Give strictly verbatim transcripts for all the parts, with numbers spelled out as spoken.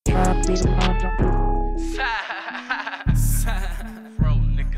F R O, nigga.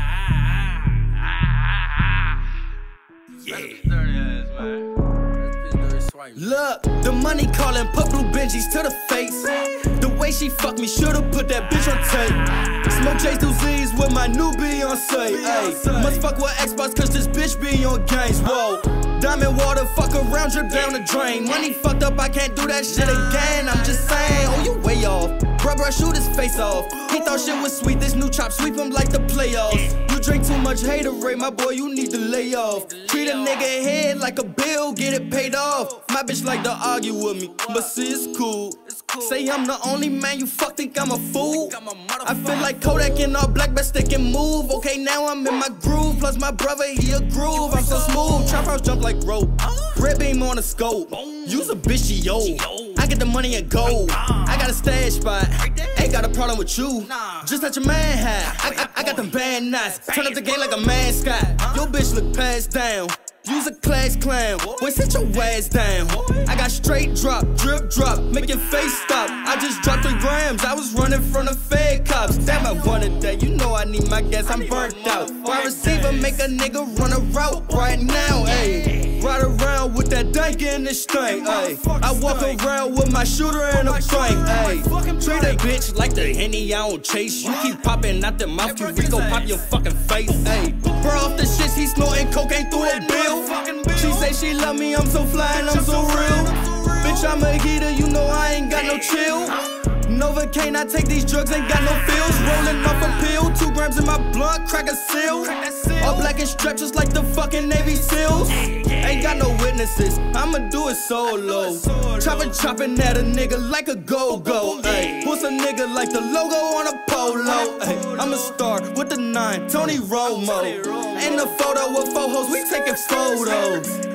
Look, the money calling, put blue Benjis to the face. The way she fuck me, should've put that bitch on tape. Smoke J's through Z's with my new Beyonce. Ayy, must fuck with Xbox cause this bitch be on games. Whoa, diamond water, fuck around, drip down the drain. Money fucked up, I can't do that shit again. I'm just saying, oh you way off. Bruh, bruh, shoot his face off. He thought shit was sweet, this new chop sweep him like the playoffs. You drink too much haterade, my boy, you need to lay off. Treat a nigga head like a bill, get it paid off. My bitch like to argue with me, but see it's cool. Say I'm the only man you fuck, think I'm a fool. I feel like Kodak in all black, best they can move. Okay, now I'm in my groove, plus my brother, he a groove. I'm so smooth, trap house jump like rope. Red beam on the scope, use a bitchy yo. I get the money and gold. I got a stash spot, ain't got a problem with you. Just let your man have. I, I, I got them band knots, turn up the game like a mascot. Your bitch look passed down. Use a class clown, boy sit your ass down. I got straight drop, drip drop, make your face stop. I just dropped three grams, I was running from the fed cops. Damn, I want a day, you know I need my gas, I'm burnt out. Wide receiver make a nigga run a route right now, ayy. Ride around with that dank in this thing, ayy. I walk around with my shooter in a bank, ayy. Treat a bitch like the Henny I don't chase. You keep popping out the mouth, you Rico pop your fucking face, ayy. Bro off the shits, he snorting cocaine through a bill. She say she love me, I'm so fly and I'm so real. Bitch, I'm a heater, you know I ain't got no chill. Novocaine, I take these drugs, ain't got no feels. Rolling off a pill, two grams in my blunt, crack a seal. All black and strapped just like the fucking Navy SEALs. Ain't got no witnesses, I'ma do it solo. Choppin' choppin' at a nigga like a go-go. What's a nigga like the logo on a polo? Ay, I'm a star with the nine, Tony Romo. In the photo with four hoes, we taking photos.